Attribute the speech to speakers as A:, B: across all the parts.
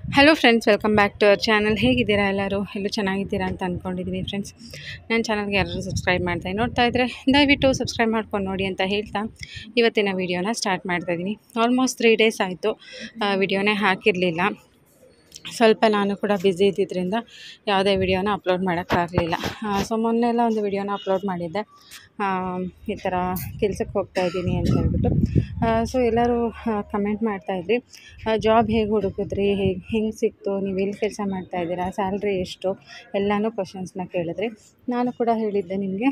A: Hello friends, welcome back to our channel. ಹೇಗಿದ್ದೀರಾ ಎಲ್ಲರೂ? ಎಲ್ಲೂ ಚೆನ್ನಾಗಿದ್ದೀರಾ ಅಂತ ಅಂದ್ಕೊಂಡಿದ್ದೀನಿ ಫ್ರೆಂಡ್ಸ್. ನನ್ನ ಚಾನಲ್ಗೆ ಯಾರು ಸಬ್ಸ್ಕ್ರೈಬ್ ನೋಡ್ತಾ ಇದ್ದರೆ ದಯವಿಟ್ಟು ಸಬ್ಸ್ಕ್ರೈಬ್ ಮಾಡ್ಕೊಂಡು ನೋಡಿ ಅಂತ ಹೇಳ್ತಾ ಇವತ್ತಿನ ವೀಡಿಯೋನ ಸ್ಟಾರ್ಟ್ ಮಾಡ್ತಾಯಿದ್ದೀನಿ. ಆಲ್ಮೋಸ್ಟ್ 3 ಡೇಸ್ ಆಯಿತು ವಿಡಿಯೋನೇ ಹಾಕಿರಲಿಲ್ಲ. ಸ್ವಲ್ಪ ನಾನು ಕೂಡ ಬ್ಯುಸಿ ಇದ್ದಿದ್ದರಿಂದ ಯಾವುದೇ ವಿಡಿಯೋನ ಅಪ್ಲೋಡ್ ಮಾಡೋಕ್ಕಾಗಲಿಲ್ಲ. ಸೊ ಮೊನ್ನೆಲ್ಲ ಒಂದು ವಿಡಿಯೋನ ಅಪ್ಲೋಡ್ ಮಾಡಿದ್ದೆ, ಈ ಥರ ಕೆಲ್ಸಕ್ಕೆ ಹೋಗ್ತಾಯಿದ್ದೀನಿ ಅಂತ ಹೇಳ್ಬಿಟ್ಟು. ಸೊ ಎಲ್ಲರೂ ಕಮೆಂಟ್ ಮಾಡ್ತಾಯಿದ್ರಿ, ಜಾಬ್ ಹೇಗೆ ಹುಡುಕಿದ್ರಿ, ಹೆಂಗೆ ಸಿಕ್ತು, ನೀವು ಎಲ್ಲಿ ಕೆಲಸ ಮಾಡ್ತಾಯಿದ್ದೀರಾ, ಸ್ಯಾಲ್ರಿ ಎಷ್ಟು, ಎಲ್ಲನೂ ಕ್ವಶನ್ಸ್ನ ಕೇಳಿದ್ರಿ. ನಾನು ಕೂಡ ಹೇಳಿದ್ದೆ ನಿಮಗೆ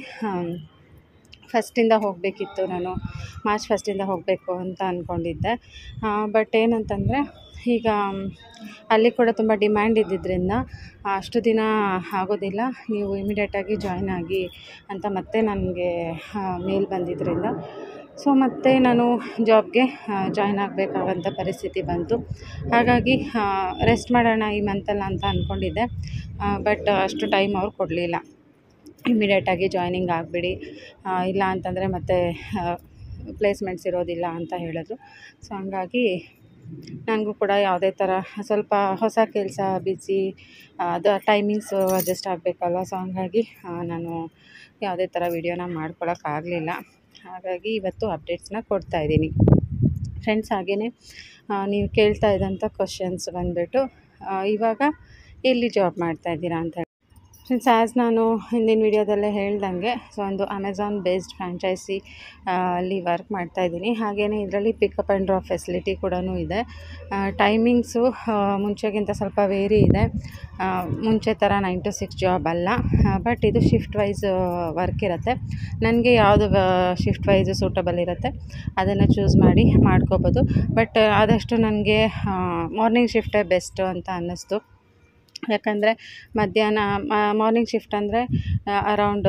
A: ಫಸ್ಟಿಂದ ಹೋಗಬೇಕಿತ್ತು, ನಾನು ಮಾರ್ಚ್ ಫಸ್ಟಿಂದ ಹೋಗಬೇಕು ಅಂತ ಅಂದ್ಕೊಂಡಿದ್ದೆ. ಬಟ್ ಏನಂತಂದರೆ ಈಗ ಅಲ್ಲಿ ಕೂಡ ತುಂಬ ಡಿಮ್ಯಾಂಡ್ ಇದ್ದಿದ್ದರಿಂದ ಅಷ್ಟು ದಿನ ಆಗೋದಿಲ್ಲ, ನೀವು ಇಮಿಡಿಯೇಟಾಗಿ ಜಾಯ್ನ್ ಆಗಿ ಅಂತ ಮತ್ತೆ ನನಗೆ ಮೇಲ್ ಬಂದಿದ್ದರಿಂದ ಸೊ ಮತ್ತೆ ನಾನು ಜಾಬ್ಗೆ ಜಾಯ್ನ್ ಆಗಬೇಕಾದಂಥ ಪರಿಸ್ಥಿತಿ ಬಂತು. ಹಾಗಾಗಿ ರೆಸ್ಟ್ ಮಾಡೋಣ ಈ ಮಂತಲ್ಲ ಅಂತ ಅಂದ್ಕೊಂಡಿದ್ದೆ. ಬಟ್ ಅಷ್ಟು ಟೈಮ್ ಅವ್ರು ಕೊಡಲಿಲ್ಲ. ಇಮಿಡಿಯೇಟಾಗಿ ಜಾಯ್ನಿಂಗ್ ಆಗಿಬಿಡಿ, ಇಲ್ಲ ಅಂತಂದರೆ ಮತ್ತೆ ಪ್ಲೇಸ್ಮೆಂಟ್ಸ್ ಇರೋದಿಲ್ಲ ಅಂತ ಹೇಳಿದ್ರು. ಸೊ ಹಂಗಾಗಿ ನನಗೂ ಕೂಡ ಯಾವುದೇ ಥರ ಸ್ವಲ್ಪ ಹೊಸ ಕೆಲಸ ಬಿಸಿ, ಅದು ಟೈಮಿಂಗ್ಸು ಅಡ್ಜಸ್ಟ್ ಆಗಬೇಕಲ್ವ. ಸೊ ಹಂಗಾಗಿ ನಾನು ಯಾವುದೇ ಥರ ವೀಡಿಯೋನ ಮಾಡ್ಕೊಳಕ್ಕಾಗಲಿಲ್ಲ. ಹಾಗಾಗಿ ಇವತ್ತು ಅಪ್ಡೇಟ್ಸ್ನ ಕೊಡ್ತಾಯಿದ್ದೀನಿ ಫ್ರೆಂಡ್ಸ್. ಹಾಗೆಯೇ ನೀವು ಕೇಳ್ತಾ ಇದ್ದಂಥ ಕ್ವಶನ್ಸ್ ಬಂದುಬಿಟ್ಟು ಇವಾಗ ಎಲ್ಲಿ ಜಾಬ್ ಮಾಡ್ತಾಯಿದ್ದೀರಾ ಅಂತ ಹೇಳಿ ಫ್ರೆಂಡ್ಸ್. ಆ್ಯಸ್ ನಾನು ಹಿಂದಿನ ವೀಡಿಯೋದಲ್ಲೇ ಹೇಳ್ದಂಗೆ ಸೊ ಒಂದು ಅಮೆಝಾನ್ ಬೇಸ್ಡ್ ಫ್ರ್ಯಾಂಚೈಸಿ ಅಲ್ಲಿ ವರ್ಕ್ ಮಾಡ್ತಾಯಿದ್ದೀನಿ. ಹಾಗೆಯೇ ಇದರಲ್ಲಿ ಪಿಕಪ್ ಆ್ಯಂಡ್ ಡ್ರಾಪ್ ಫೆಸಿಲಿಟಿ ಕೂಡ ಇದೆ. ಟೈಮಿಂಗ್ಸು ಮುಂಚೆಗಿಂತ ಸ್ವಲ್ಪ ವೇರಿ ಇದೆ. ಮುಂಚೆ ಥರ 9 to 6 ಜಾಬ್ ಅಲ್ಲ, ಬಟ್ ಇದು ಶಿಫ್ಟ್ ವೈಸ್ ವರ್ಕ್ ಇರುತ್ತೆ. ನನಗೆ ಯಾವುದು ಶಿಫ್ಟ್ ವೈಸ್ ಸೂಟಬಲ್ ಇರುತ್ತೆ ಅದನ್ನು ಚೂಸ್ ಮಾಡಿ ಮಾಡ್ಕೋಬೋದು. ಬಟ್ ಆದಷ್ಟು ನನಗೆ ಮಾರ್ನಿಂಗ್ ಶಿಫ್ಟೇ ಬೆಸ್ಟು ಅಂತ ಅನ್ನಿಸ್ತು. ಯಾಕಂದರೆ ಮಧ್ಯಾಹ್ನ ಮಾರ್ನಿಂಗ್ ಶಿಫ್ಟ್ ಅಂದರೆ ಅರೌಂಡ್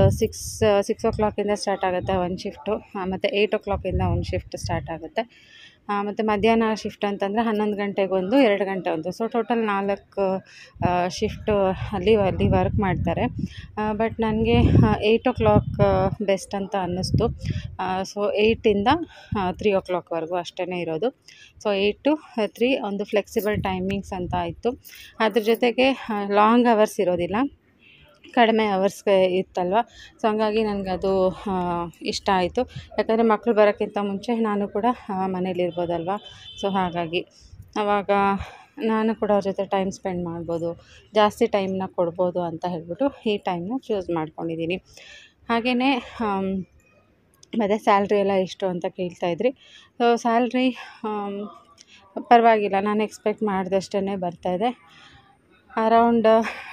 A: 6 o'clock ಸ್ಟಾರ್ಟ್ ಆಗುತ್ತೆ ಒಂದು ಶಿಫ್ಟು, ಮತ್ತು 8 o'clock ಒಂದು ಶಿಫ್ಟ್ ಸ್ಟಾರ್ಟ್ ಆಗುತ್ತೆ. ಮತ್ತು ಮಧ್ಯಾಹ್ನ ಶಿಫ್ಟ್ ಅಂತಂದರೆ 11 ಗಂಟೆಗೊಂದು, 2 ಗಂಟೆ ಒಂದು, ಸೊ ಟೋಟಲ್ 4 ಶಿಫ್ಟು ಅಲ್ಲಿ ವರ್ಕ್ ಮಾಡ್ತಾರೆ. ಬಟ್ ನನಗೆ 8 o'clock ಬೆಸ್ಟ್ ಅಂತ ಅನ್ನಿಸ್ತು. ಸೊ 8ಇಂದ 3 o'clockವರೆಗೂ ಅಷ್ಟೇ ಇರೋದು. ಸೊ 8 to 3 ಒಂದು ಫ್ಲೆಕ್ಸಿಬಲ್ ಟೈಮಿಂಗ್ಸ್ ಅಂತ ಇತ್ತು. ಅದ್ರ ಜೊತೆಗೆ ಲಾಂಗ್ ಅವರ್ಸ್ ಇರೋದಿಲ್ಲ, ಕಡಿಮೆ ಅವರ್ಸ್ಗೆ ಇತ್ತಲ್ವ. ಸೊ ಹಂಗಾಗಿ ನನಗದು ಇಷ್ಟ ಆಯಿತು. ಯಾಕಂದರೆ ಮಕ್ಕಳು ಬರೋಕ್ಕಿಂತ ಮುಂಚೆ ನಾನು ಕೂಡ ಮನೇಲಿರ್ಬೋದಲ್ವ. ಸೊ ಹಾಗಾಗಿ ಆವಾಗ ನಾನು ಕೂಡ ಅವ್ರ ಜೊತೆ ಟೈಮ್ ಸ್ಪೆಂಡ್ ಮಾಡ್ಬೋದು, ಜಾಸ್ತಿ ಟೈಮ್ನ ಕೊಡ್ಬೋದು ಅಂತ ಹೇಳ್ಬಿಟ್ಟು ಈ ಟೈಮ್ನ ಚೂಸ್ ಮಾಡ್ಕೊಂಡಿದ್ದೀನಿ. ಹಾಗೆಯೇ ಮತ್ತು ಸ್ಯಾಲ್ರಿ ಎಲ್ಲ ಎಷ್ಟು ಅಂತ ಕೇಳ್ತಾಯಿದ್ರಿ. ಸೊ ಸ್ಯಾಲ್ರಿ ಪರವಾಗಿಲ್ಲ, ನಾನು ಎಕ್ಸ್ಪೆಕ್ಟ್ ಮಾಡಿದಷ್ಟೇ ಬರ್ತಾಯಿದೆ. ಅರೌಂಡ್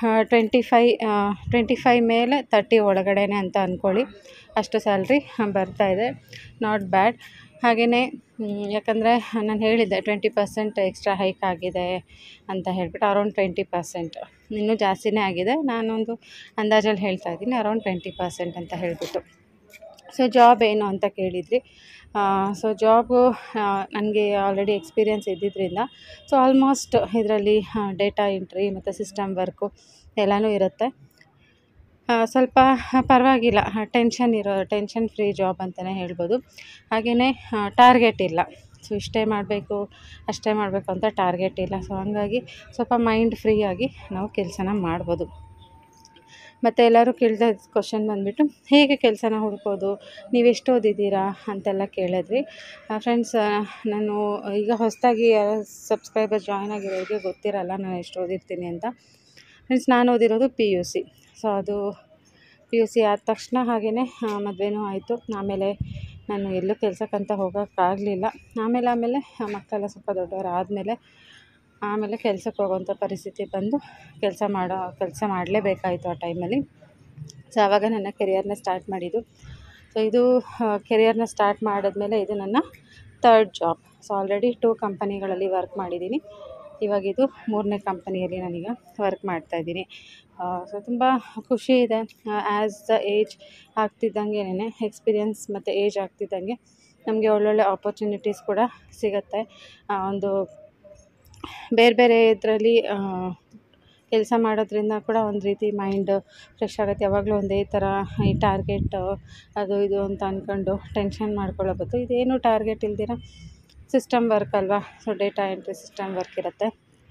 A: 25 ಮೇಲೆ 30 ಒಳಗಡೆ ಅಂತ ಅಂದ್ಕೊಳ್ಳಿ, ಅಷ್ಟು ಸ್ಯಾಲ್ರಿ ಬರ್ತಾಯಿದೆ. Not bad. ಹಾಗೆಯೇ ಯಾಕಂದರೆ ನಾನು ಹೇಳಿದ್ದೆ 20% ಎಕ್ಸ್ಟ್ರಾ ಹೈಕ್ ಆಗಿದೆ ಅಂತ ಹೇಳ್ಬಿಟ್ಟು, ಅರೌಂಡ್ 20%, ಇನ್ನೂ ಜಾಸ್ತಿನೇ ಆಗಿದೆ. ನಾನೊಂದು ಅಂದಾಜಲ್ಲಿ ಹೇಳ್ತಾಯಿದ್ದೀನಿ, ಅರೌಂಡ್ 20% ಅಂತ ಹೇಳಿಬಿಟ್ಟು. ಸೊ ಜಾಬ್ ಏನು ಅಂತ ಕೇಳಿದ್ರಿ. ಸೊ ಜಾಬು ನನಗೆ ಆಲ್ರೆಡಿ ಎಕ್ಸ್ಪೀರಿಯೆನ್ಸ್ ಇದ್ದಿದ್ದರಿಂದ ಸೊ ಆಲ್ಮೋಸ್ಟ್ ಇದರಲ್ಲಿ ಡೇಟಾ ಎಂಟ್ರಿ ಮತ್ತು ಸಿಸ್ಟಮ್ ವರ್ಕು ಎಲ್ಲನೂ ಇರುತ್ತೆ. ಸ್ವಲ್ಪ ಪರವಾಗಿಲ್ಲ, ಟೆನ್ಷನ್ ಫ್ರೀ ಜಾಬ್ ಅಂತಲೇ ಹೇಳ್ಬೋದು. ಹಾಗೆಯೇ ಟಾರ್ಗೆಟ್ ಇಲ್ಲ, ಸೊ ಇಷ್ಟೇ ಮಾಡಬೇಕು ಅಷ್ಟೇ ಮಾಡಬೇಕು ಅಂತ ಟಾರ್ಗೆಟ್ ಇಲ್ಲ. ಸೊ ಹಂಗಾಗಿ ಸ್ವಲ್ಪ ಮೈಂಡ್ ಫ್ರೀಯಾಗಿ ನಾವು ಕೆಲಸನ ಮಾಡ್ಬೋದು. ಮತ್ತು ಎಲ್ಲರೂ ಕೇಳಿದ ಕ್ವಶನ್ ಬಂದುಬಿಟ್ಟು ಹೇಗೆ ಕೆಲಸನ ಹುಡ್ಕೋದು, ನೀವೆಷ್ಟು ಓದಿದ್ದೀರಾ ಅಂತೆಲ್ಲ ಕೇಳಿದ್ರಿ. ಫ್ರೆಂಡ್ಸ್, ನಾನು ಈಗ ಹೊಸದಾಗಿ ಸಬ್ಸ್ಕ್ರೈಬರ್ ಜಾಯ್ನ್ ಆಗಿರೋರಿಗೆ ಗೊತ್ತಿರಲ್ಲ ನಾನು ಎಷ್ಟು ಓದಿರ್ತೀನಿ ಅಂತ. ಫ್ರೆಂಡ್ಸ್, ನಾನು ಓದಿರೋದು PUC. ಸೊ ಅದು PUC ಆದ ತಕ್ಷಣ ಹಾಗೆಯೇ ಮದುವೆನೂ ಆಯಿತು. ಆಮೇಲೆ ನಾನು ಎಲ್ಲೂ ಕೆಲಸಕ್ಕಂತ ಹೋಗೋಕ್ಕಾಗಲಿಲ್ಲ. ಆಮೇಲೆ ಮಕ್ಕಳೆಲ್ಲ ಸ್ವಲ್ಪ ದೊಡ್ಡವರಾದಮೇಲೆ ಕೆಲಸಕ್ಕೆ ಹೋಗೋವಂಥ ಪರಿಸ್ಥಿತಿ ಬಂದು ಕೆಲಸ ಮಾಡಲೇಬೇಕಾಯಿತು ಆ ಟೈಮಲ್ಲಿ. ಸೊ ಆವಾಗ ನನ್ನ ಕೆರಿಯರ್ನ ಸ್ಟಾರ್ಟ್ ಮಾಡಿದ್ದು. ಸೊ ಇದು ಕೆರಿಯರ್ನ ಸ್ಟಾರ್ಟ್ ಮಾಡಿದ್ಮೇಲೆ ಇದು ನನ್ನ 3rd ಜಾಬ್. ಸೊ ಆಲ್ರೆಡಿ 2 ಕಂಪನಿಗಳಲ್ಲಿ ವರ್ಕ್ ಮಾಡಿದ್ದೀನಿ. ಇವಾಗಿದು 3ನೇ ಕಂಪನಿಯಲ್ಲಿ ನಾನೀಗ ವರ್ಕ್ ಮಾಡ್ತಾಯಿದ್ದೀನಿ. ಸೊ ತುಂಬ ಖುಷಿ ಇದೆ. ಆ್ಯಸ್ ದ ಏಜ್ ಆಗ್ತಿದ್ದಂಗೆ, ಎಕ್ಸ್ಪೀರಿಯೆನ್ಸ್ ಮತ್ತು ಏಜ್ ಆಗ್ತಿದ್ದಂಗೆ ನಮಗೆ ಒಳ್ಳೊಳ್ಳೆ ಆಪರ್ಚುನಿಟೀಸ್ ಕೂಡ ಸಿಗುತ್ತೆ. ಒಂದು ಬೇರೆ ಇದರಲ್ಲಿ ಕೆಲಸ ಮಾಡೋದ್ರಿಂದ ಕೂಡ ಒಂದು ರೀತಿ ಮೈಂಡ್ ಫ್ರೆಶ್ ಆಗುತ್ತೆ. ಯಾವಾಗಲೂ ಒಂದೇ ಥರ ಈ ಟಾರ್ಗೆಟ್ ಅದು ಇದು ಅಂತ ಅಂದ್ಕೊಂಡು ಟೆನ್ಷನ್ ಮಾಡ್ಕೊಳ್ಳೋ ಬದಲು ಇದೇನು ಟಾರ್ಗೆಟ್ ಇಲ್ದಿರ ಸಿಸ್ಟಮ್ ವರ್ಕ್ ಅಲ್ವಾ. So data entry system work ಇರುತ್ತೆ.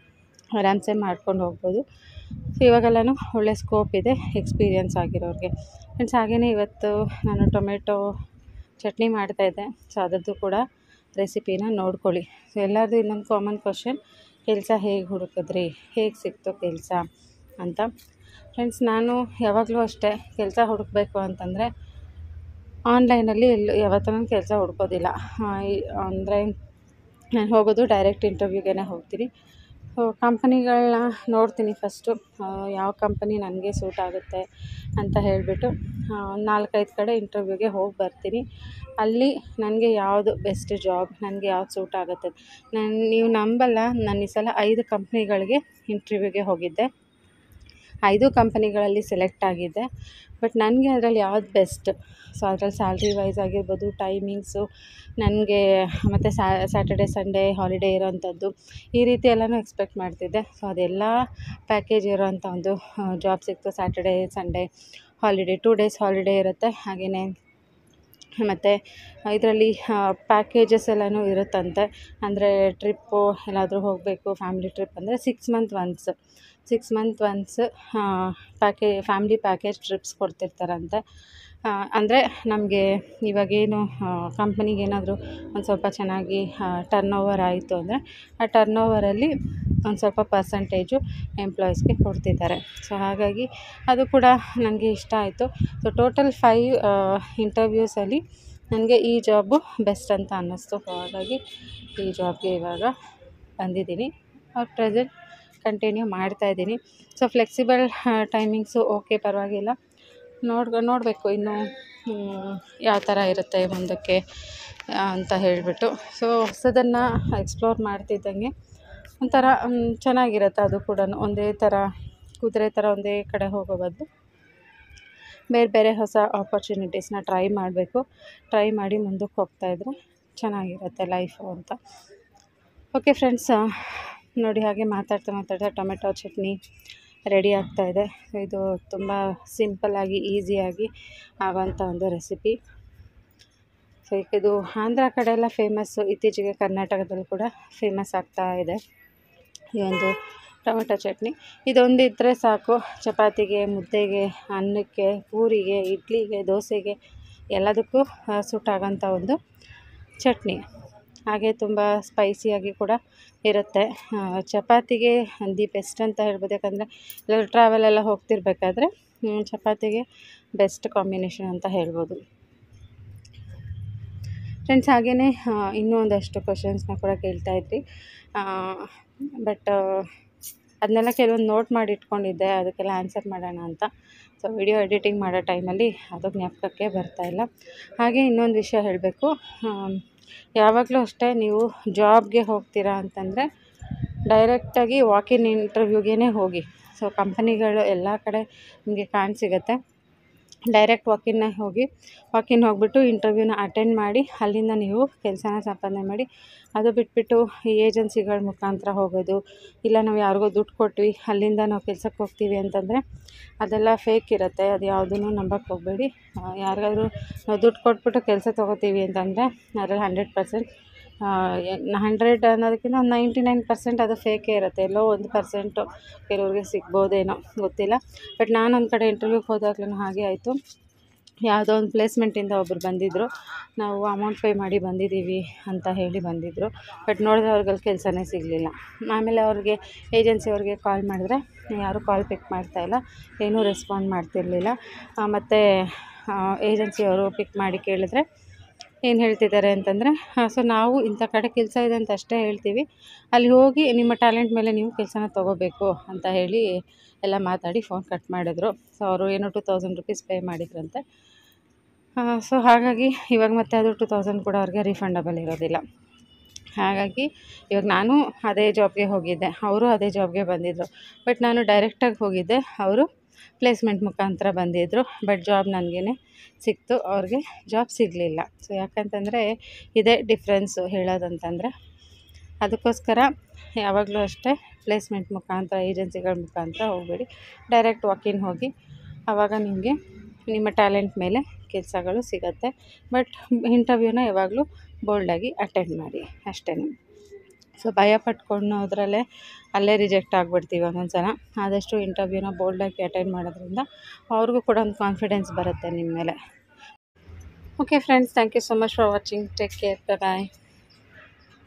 A: ಆರಾಮ್ಸೆ ಮಾಡ್ಕೊಂಡು ಹೋಗ್ಬೋದು. ಸೊ ಇವಾಗೆಲ್ಲನೂ ಒಳ್ಳೆ ಸ್ಕೋಪ್ ಇದೆ ಎಕ್ಸ್ಪೀರಿಯನ್ಸ್ ಆಗಿರೋರಿಗೆ. ಫ್ರೆಂಡ್ಸ್ ಹಾಗೆಯೇ ಇವತ್ತು ನಾನು ಟೊಮೆಟೊ ಚಟ್ನಿ ಮಾಡ್ತಾಯಿದ್ದೆ. ಸೊ ಅದರದ್ದು ಕೂಡ ರೆಸಿಪಿನ ನೋಡ್ಕೊಳ್ಳಿ. ಸೊ ಎಲ್ಲರದ್ದು ಇನ್ನೊಂದು ಕಾಮನ್ ಕ್ವಶನ್, ಕೆಲಸ ಹೇಗೆ ಹುಡುಕಿದ್ರಿ, ಹೇಗೆ ಸಿಕ್ತು ಕೆಲಸ ಅಂತ. ಫ್ರೆಂಡ್ಸ್ ನಾನು ಯಾವಾಗಲೂ ಅಷ್ಟೇ, ಕೆಲಸ ಹುಡುಕಬೇಕು ಅಂತಂದರೆ ಆನ್ಲೈನಲ್ಲಿ ಯಾವತ್ತೂ ಕೆಲಸ ಹುಡ್ಕೋದಿಲ್ಲ. ಅಂದರೆ ನಾನು ಹೋಗೋದು ಡೈರೆಕ್ಟ್ ಇಂಟರ್ವ್ಯೂಗೆ ಹೋಗ್ತೀನಿ. ಸೊ ಕಂಪನಿಗಳನ್ನ ನೋಡ್ತೀನಿ ಫಸ್ಟು, ಯಾವ ಕಂಪನಿ ನನಗೆ ಸೂಟ್ ಆಗುತ್ತೆ ಅಂತ ಹೇಳಿಬಿಟ್ಟು 4-5 ಕಡೆ ಇಂಟರ್ವ್ಯೂಗೆ ಹೋಗಿ ಬರ್ತೀನಿ. ಅಲ್ಲಿ ನನಗೆ ಯಾವುದು ಬೆಸ್ಟ್ ಜಾಬ್, ನನಗೆ ಯಾವ್ದು ಸೂಟ್ ಆಗುತ್ತೆ. ನೀವು ನಂಬಲ್ಲ, ನಾನು ಈ ಸಲ 5 ಕಂಪ್ನಿಗಳಿಗೆ ಇಂಟರ್ವ್ಯೂಗೆ ಹೋಗಿದ್ದೆ. 5 ಕಂಪನಿಗಳಲ್ಲಿ ಸೆಲೆಕ್ಟ್ ಆಗಿದ್ದೆ. ಬಟ್ ನನಗೆ ಅದರಲ್ಲಿ ಯಾವ್ದು ಬೆಸ್ಟ್, ಸೊ ಅದರಲ್ಲಿ ಸ್ಯಾಲ್ರಿ ವೈಸ್ ಆಗಿರ್ಬೋದು, ಟೈಮಿಂಗ್ಸು, ನನಗೆ ಮತ್ತು ಸ್ಯಾಟರ್ಡೆ ಸಂಡೇ ಹಾಲಿಡೇ ಇರೋವಂಥದ್ದು, ಈ ರೀತಿ ಎಲ್ಲನೂ ಎಕ್ಸ್ಪೆಕ್ಟ್ ಮಾಡ್ತಿದ್ದೆ. ಸೊ ಅದೆಲ್ಲ ಪ್ಯಾಕೇಜ್ ಇರೋವಂಥ ಒಂದು ಜಾಬ್ ಸಿಕ್ತು. Saturday Sunday holiday, 2 days holiday ಇರುತ್ತೆ. ಹಾಗೆಯೇ ಮತ್ತು ಇದರಲ್ಲಿ ಪ್ಯಾಕೇಜಸ್ ಎಲ್ಲನೂ ಇರುತ್ತಂತೆ. ಅಂದರೆ ಟ್ರಿಪ್ಪು ಎಲ್ಲಾದರೂ ಹೋಗಬೇಕು, ಫ್ಯಾಮಿಲಿ ಟ್ರಿಪ್ ಅಂದರೆ 6 month once family package trips ಕೊಡ್ತಿರ್ತಾರಂತೆ. ಅಂದರೆ ನಮಗೆ ಇವಾಗೇನು ಕಂಪನಿಗೆ ಏನಾದರೂ ಒಂದು ಸ್ವಲ್ಪ ಚೆನ್ನಾಗಿ ಟರ್ನ್ ಓವರ್ ಆಯಿತು ಅಂದರೆ ಆ ಟರ್ನ್ ಓವರಲ್ಲಿ ಒಂದು ಸ್ವಲ್ಪ ಪರ್ಸಂಟೇಜು ಎಂಪ್ಲಾಯೀಸ್ಗೆ ಕೊಡ್ತಿದ್ದಾರೆ. ಸೊ ಹಾಗಾಗಿ ಅದು ಕೂಡ ನನಗೆ ಇಷ್ಟ ಆಯಿತು. ಸೊ ಟೋಟಲ್ 5 ಇಂಟರ್ವ್ಯೂಸಲ್ಲಿ ನನಗೆ ಈ ಜಾಬು ಬೆಸ್ಟ್ ಅಂತ ಅನ್ನಿಸ್ತು. ಸೊ ಹಾಗಾಗಿ ಈ ಜಾಬ್ಗೆ ಇವಾಗ ಬಂದಿದ್ದೀನಿ. ಪ್ರೆಸೆಂಟ್ ಕಂಟಿನ್ಯೂ ಮಾಡ್ತಾಯಿದ್ದೀನಿ. ಸೊ ಫ್ಲೆಕ್ಸಿಬಲ್ ಟೈಮಿಂಗ್ಸು ಓಕೆ, ಪರವಾಗಿಲ್ಲ. ನೋಡಬೇಕು ಇನ್ನು ಯಾವ ಥರ ಇರುತ್ತೆ ಮುಂದಕ್ಕೆ ಅಂತ ಹೇಳಿಬಿಟ್ಟು. ಸೊ ಹೊಸದನ್ನು ಎಕ್ಸ್ಪ್ಲೋರ್ ಮಾಡ್ತಿದ್ದಂಗೆ ಒಂಥರ ಚೆನ್ನಾಗಿರುತ್ತೆ. ಅದು ಕೂಡ ಒಂದೇ ಥರ ಕುದುರೆ ಥರ ಒಂದೇ ಕಡೆ ಹೋಗೋ ಬದಲು ಬೇರೆ ಬೇರೆ ಹೊಸ ಆಪರ್ಚುನಿಟೀಸ್ನ ಟ್ರೈ ಮಾಡಿ ಮುಂದಕ್ಕೆ ಹೋಗ್ತಾಯಿದ್ರೆ ಚೆನ್ನಾಗಿರುತ್ತೆ ಲೈಫು ಅಂತ. ಓಕೆ ಫ್ರೆಂಡ್ಸ್, ನೋಡಿ ಹಾಗೆ ಮಾತಾಡ್ತಾ ಟೊಮೆಟೊ ಚಟ್ನಿ ರೆಡಿ ಆಗ್ತಾಯಿದೆ. ಇದು ತುಂಬ ಸಿಂಪಲ್ಲಾಗಿ ಈಸಿಯಾಗಿ ಆಗೋವಂಥ ಒಂದು ರೆಸಿಪಿ. ಸೊ ಇದು ಆಂಧ್ರ ಕಡೆ ಎಲ್ಲ ಫೇಮಸ್ಸು, ಇತ್ತೀಚೆಗೆ ಕರ್ನಾಟಕದಲ್ಲೂ ಕೂಡ ಫೇಮಸ್ ಆಗ್ತಾ ಇದೆ ಈ ಒಂದು ಟೊಮೆಟೊ ಚಟ್ನಿ. ಇದೊಂದಿದ್ದರೆ ಸಾಕು, ಚಪಾತಿಗೆ, ಮುದ್ದೆಗೆ, ಅನ್ನಕ್ಕೆ, ಪೂರಿಗೆ, ಇಡ್ಲಿಗೆ, ದೋಸೆಗೆ ಎಲ್ಲದಕ್ಕೂ ಸೂಟ್ ಆಗೋಂಥ ಒಂದು ಚಟ್ನಿ. ಹಾಗೆ ತುಂಬ ಸ್ಪೈಸಿಯಾಗಿ ಕೂಡ ಇರುತ್ತೆ. ಚಪಾತಿಗೆ ದಿ ಬೆಸ್ಟ್ ಅಂತ ಹೇಳ್ಬೋದು. ಯಾಕಂದರೆ ಎಲ್ಲರೂ ಟ್ರಾವೆಲೆಲ್ಲ ಹೋಗ್ತಿರ್ಬೇಕಾದ್ರೆ ಚಪಾತಿಗೆ ಬೆಸ್ಟ್ ಕಾಂಬಿನೇಷನ್ ಅಂತ ಹೇಳ್ಬೋದು. ಫ್ರೆಂಡ್ಸ್ ಹಾಗೆಯೇ ಇನ್ನೂ ಒಂದಷ್ಟು ಕ್ವಶನ್ಸ್ನ ಕೂಡ ಕೇಳ್ತಾಯಿದ್ರಿ. ಬಟ್ ಅದನ್ನೆಲ್ಲ ಕೆಲವೊಂದು ನೋಟ್ ಮಾಡಿ ಇಟ್ಕೊಂಡಿದ್ದೆ, ಅದಕ್ಕೆಲ್ಲ ಆನ್ಸರ್ ಮಾಡೋಣ ಅಂತ. ಸೊ ವಿಡಿಯೋ ಎಡಿಟಿಂಗ್ ಮಾಡೋ ಟೈಮಲ್ಲಿ ಅದು ಜ್ಞಾಪಕಕ್ಕೆ ಬರ್ತಾಯಿಲ್ಲ. ಹಾಗೆ ಇನ್ನೊಂದು ವಿಷಯ ಹೇಳಬೇಕು, ಯಾವಾಗಲೂ ಅಷ್ಟೇ, ನೀವು ಜಾಬ್ಗೆ ಹೋಗ್ತೀರಾ ಅಂತಂದರೆ ಡೈರೆಕ್ಟಾಗಿ ವಾಕಿನ್ ಇಂಟರ್ವ್ಯೂಗೇ ಹೋಗಿ. ಸೊ ಕಂಪನಿಗಳು ಎಲ್ಲ ಕಡೆ ನಿಮಗೆ ಕಾಣಸಿಗುತ್ತೆ. ಡೈರೆಕ್ಟ್ ವಾಕಿನ್ ಹೋಗಿಬಿಟ್ಟು ಇಂಟರ್ವ್ಯೂನ ಅಟೆಂಡ್ ಮಾಡಿ ಅಲ್ಲಿಂದ ನೀವು ಕೆಲಸನ ಸಂಪಾದನೆ ಮಾಡಿ. ಅದು ಬಿಟ್ಬಿಟ್ಟು ಈ ಏಜೆನ್ಸಿಗಳ ಮುಖಾಂತರ ಹೋಗೋದು, ಇಲ್ಲ ನಾವು ಯಾರಿಗೋ ದುಡ್ಡು ಕೊಟ್ವಿ ಅಲ್ಲಿಂದ ನಾವು ಕೆಲ್ಸಕ್ಕೆ ಹೋಗ್ತೀವಿ ಅಂತಂದರೆ ಅದೆಲ್ಲ ಫೇಕ್ ಇರುತ್ತೆ. ಅದು ಯಾವುದನ್ನು ನಂಬಕ್ಕೆ ಹೋಗಬೇಡಿ. ಯಾರಿಗಾದ್ರೂ ನಾವು ದುಡ್ಡು ಕೊಟ್ಬಿಟ್ಟು ಕೆಲಸ ತೊಗೋತೀವಿ ಅಂತಂದರೆ ಅದರಲ್ಲಿ 100% 100 ಅನ್ನೋದಕ್ಕಿಂತ ಒಂದು 99% ಅದು ಫೇಕೇ ಇರುತ್ತೆ. ಎಲ್ಲೋ 1% ಕೆಲವ್ರಿಗೆ ಸಿಗ್ಬೋದೇನೋ ಗೊತ್ತಿಲ್ಲ. ಬಟ್ ನಾನೊಂದು ಕಡೆ ಇಂಟರ್ವ್ಯೂಗೆ ಹೋದಾಗ್ಲೂ ಹಾಗೆ ಆಯಿತು. ಯಾವುದೋ ಒಂದು ಪ್ಲೇಸ್ಮೆಂಟಿಂದ ಒಬ್ಬರು ಬಂದಿದ್ದರು, ನಾವು ಅಮೌಂಟ್ ಪೇ ಮಾಡಿ ಬಂದಿದ್ದೀವಿ ಅಂತ ಹೇಳಿ ಬಂದಿದ್ದರು. ಬಟ್ ನೋಡಿದ್ರೆ ಅವ್ರಿಗಲ್ಲಿ ಕೆಲಸನೇ ಸಿಗಲಿಲ್ಲ. ಆಮೇಲೆ ಏಜೆನ್ಸಿಯವ್ರಿಗೆ ಕಾಲ್ ಮಾಡಿದ್ರೆ ಯಾರೂ ಕಾಲ್ ಪಿಕ್ ಮಾಡ್ತಾಯಿಲ್ಲ, ಏನೂ ರೆಸ್ಪಾಂಡ್ ಮಾಡ್ತಿರಲಿಲ್ಲ. ಮತ್ತು ಏಜೆನ್ಸಿಯವರು ಪಿಕ್ ಮಾಡಿ ಕೇಳಿದ್ರೆ ಏನು ಹೇಳ್ತಿದ್ದಾರೆ ಅಂತಂದರೆ, ಸೊ ನಾವು ಇಂಥ ಕಡೆ ಕೆಲಸ ಇದೆ ಅಂತ ಅಷ್ಟೇ ಹೇಳ್ತೀವಿ, ಅಲ್ಲಿ ಹೋಗಿ ನಿಮ್ಮ ಟ್ಯಾಲೆಂಟ್ ಮೇಲೆ ನೀವು ಕೆಲಸನ ತೊಗೋಬೇಕು ಅಂತ ಹೇಳಿ ಎಲ್ಲ ಮಾತಾಡಿ ಫೋನ್ ಕಟ್ ಮಾಡಿದ್ರು. ಸೊ ಅವರು ಏನೋ 2000 ರೂಪೀಸ್ ಪೇ ಮಾಡಿದ್ರಂತೆ. ಸೊ ಹಾಗಾಗಿ ಇವಾಗ ಮತ್ತೆ ಅದು 2000 ಕೂಡ ಅವ್ರಿಗೆ ರೀಫಂಡಬಲ್ ಇರೋದಿಲ್ಲ. ಹಾಗಾಗಿ ಇವಾಗ ನಾನು ಅದೇ ಜಾಬ್ಗೆ ಹೋಗಿದ್ದೆ, ಅವರು ಅದೇ ಜಾಬ್ಗೆ ಬಂದಿದ್ದರು. ಬಟ್ ನಾನು ಡೈರೆಕ್ಟಾಗಿ ಹೋಗಿದ್ದೆ, ಅವರು ಪ್ಲೇಸ್ಮೆಂಟ್ ಮುಖಾಂತರ ಬಂದಿದ್ದರು. ಬಟ್ ಜಾಬ್ ನನಗೇ ಸಿಕ್ತು, ಅವ್ರಿಗೆ ಜಾಬ್ ಸಿಗಲಿಲ್ಲ. ಸೊ ಯಾಕಂತಂದರೆ ಇದೇ ಡಿಫ್ರೆನ್ಸು ಹೇಳೋದಂತಂದರೆ. ಅದಕ್ಕೋಸ್ಕರ ಯಾವಾಗಲೂ ಅಷ್ಟೇ ಪ್ಲೇಸ್ಮೆಂಟ್ ಮುಖಾಂತರ, ಏಜೆನ್ಸಿಗಳ ಮುಖಾಂತರ ಹೋಗಬೇಡಿ, ಡೈರೆಕ್ಟ್ ವಾಕಿನ್ ಹೋಗಿ. ಆವಾಗ ನಿಮಗೆ ನಿಮ್ಮ ಟ್ಯಾಲೆಂಟ್ ಮೇಲೆ ಕೆಲಸಗಳು ಸಿಗುತ್ತೆ. ಬಟ್ ಇಂಟರ್ವ್ಯೂನ ಯಾವಾಗಲೂ ಬೋಲ್ಡಾಗಿ ಅಟೆಂಡ್ ಮಾಡಿ ಅಷ್ಟೇ. ಸೊ ಭಯ ಪಟ್ಕೊಳ್ಳೋದ್ರಲ್ಲೇ ಅಲ್ಲೇ ರಿಜೆಕ್ಟ್ ಆಗಿಬಿಡ್ತೀವಿ ಒಂದೊಂದು ಸಲ. ಆದಷ್ಟು ಇಂಟರ್ವ್ಯೂನ ಬೋಲ್ಡಾಗಿ ಅಟೆಂಡ್ ಮಾಡೋದ್ರಿಂದ ಅವ್ರಿಗೂ ಕೂಡ ಒಂದು ಕಾನ್ಫಿಡೆನ್ಸ್ ಬರುತ್ತೆ ನಿಮ್ಮ ಮೇಲೆ. Okay friends, thank you so much for watching. Take care, bye.